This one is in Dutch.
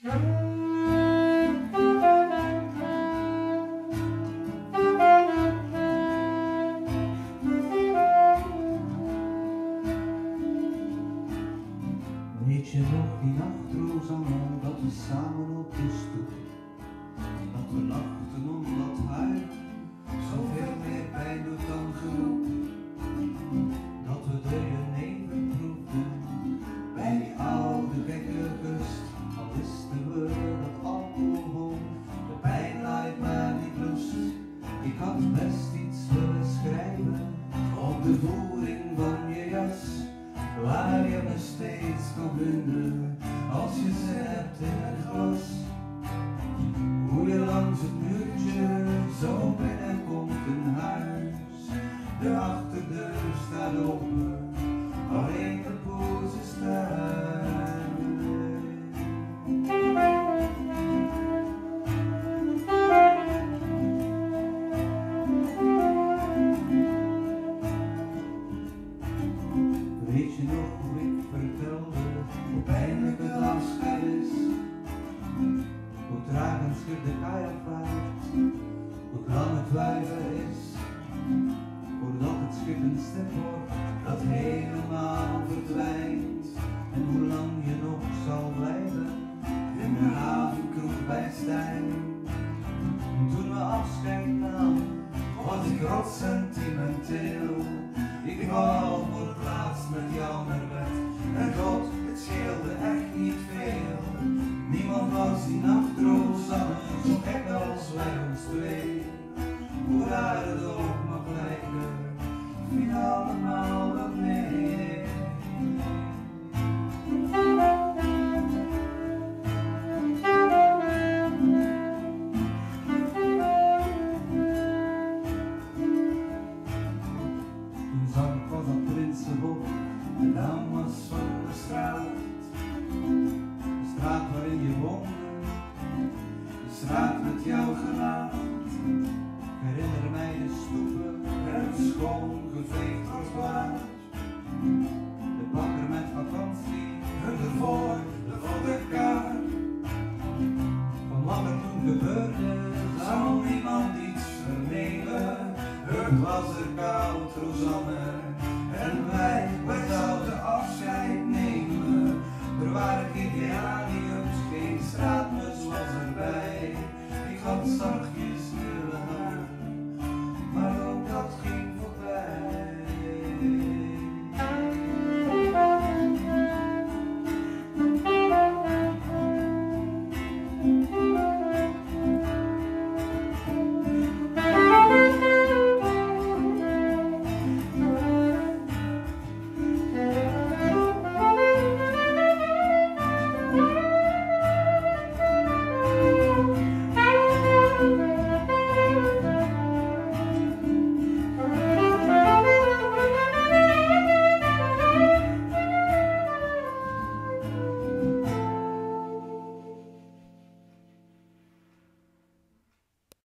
Weet je nog die nacht, Rosanne, dat we samen op de stoep, dat we lachten omdat huilen zoveel meer pijn doet dan genoeg, dat we de jenever proefden bij die oude gekke kust, al wisten we dat alcohol de pijn lijkt maar niet lust. Ik had best iets willen schrijven op de voering van je jas, waar je me steeds kan vinden als je ze hebt in het glas. Hoe je langs het muurtje zo binnenkomt in huis, de achterdeur staat open, alleen de poes is thuis. Weet je nog hoe ik vertelde hoe pijnlijk het afscheid is, hoe traag een schip de kaai afvaart, hoe lang het wuiven is, voordat het schip een stip wordt dat helemaal verdwijnt, en hoe lang je nog zal blijven in de havenkroeg bij Stijn. Toen we afscheid namen was ik rot sentimenteel, ik wou voor het laatst met jou naar bed, en God, het scheelde echt niet veel. Niemand was die nacht, Rosanne, zo gek als wij ons twee. Hoe raar het ook mag lijken, viel allemaal wel mee. Toen zag ik was dat Prinsenhof, de naam was van de straat. De straat waarin je woonde, de straat met jouw gelaat. Herinner mij de stoepen en het schoon geveegd trottoir. De bakker met vakantie, en ervoor de fotokaart. Van wat er toen gebeurde, zou niemand iets vernemen. Het was er koud, Rosanne.